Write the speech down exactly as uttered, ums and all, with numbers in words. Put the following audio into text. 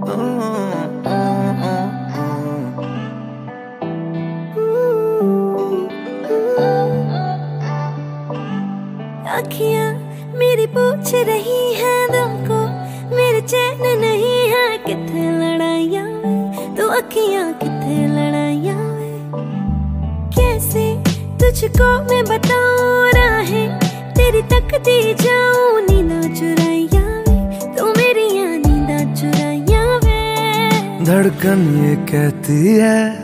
अखियां मेरी पूछ रही है दिल को, मेरे चैन नहीं है किथे लड़ाइयां वे, तो अखियां किथे लड़ाइयां वे। कैसे तुझको मैं बताऊं राहें तेरी तकती जाऊं, नींदा चुराइयां वे, तो मेरी नींदा चुराइयां वे। धड़कन ये कहती है